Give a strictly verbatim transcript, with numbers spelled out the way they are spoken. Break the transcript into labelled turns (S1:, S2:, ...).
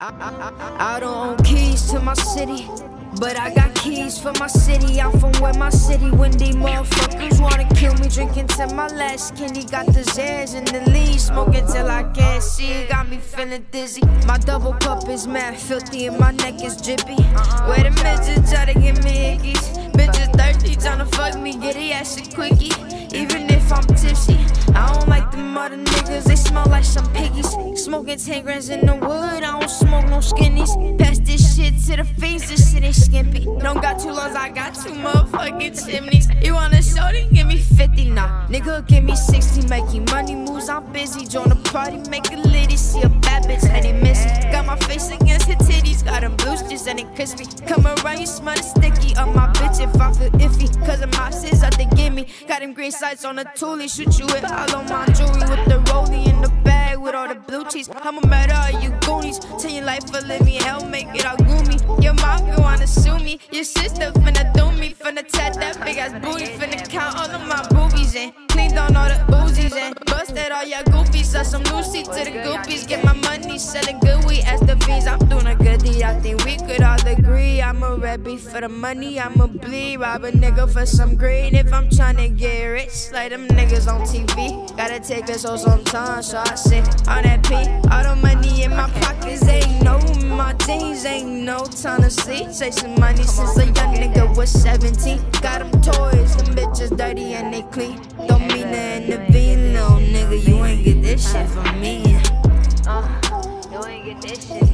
S1: I, I, I don't own keys to my city, but I got keys for my city. I'm from where my city windy. Motherfuckers wanna kill me, drinking till my last skinny. Got the Zans in the lean, smoking till I can't see. Got me feeling dizzy. My double cup is mad filthy and my neck is drippy. Where the midgets try to give me hickeys. Bitches thirsty, tryna fuck me, get it ass a quickie. Even if I'm tipsy, I don't like them other niggas, they smell like some piggies. Smoking ten grams in the wood, I don't smoke no skinnies. Pass this shit to the face, this shit ain't skimpy. Don't got two lungs, I got two motherfucking chimneys. You want a shorty, give me fifty, nah. Nigga, give me sixty, making money moves, I'm busy. Join the party, make a litty, see a bad bitch, and they miss it. Got my face against her titties, got them blue stitches and they crispy. Come around, you smell the sticky on my bitch if I feel iffy. Cause of my sis up, they give me. Got them green sights on the toolie, shoot you with all on my jewelry. With the rollie in the bag, with all the blue cheese. I'm a matter all you goonies. Tell your life for living hell, make it all gloomy. Your mom gon' wanna sue me. Your sister finna do me. Finna tat that big ass booty. Finna count all of my boobies and cleaned on all the Uzis and busted all your goofies. Saw some Lucy to the goofies. Get my money, selling good weed as the fees. I'm doing a good deal, I think we could all agree. I'm a red beef for the money, I'ma bleed. Rob a nigga for some green if I'm tryna get rich. Like them niggas on T V. Gotta take this hoe sometimes, so I sit on that P. All the money in my pockets, ain't no my jeans, ain't no time to sleep. Chasing money since a young nigga was seventeen. Got them toys, them bitches dirty and they clean. Don't mean to intervene, little nigga, you ain't get this shit from me. Uh, you ain't get this shit.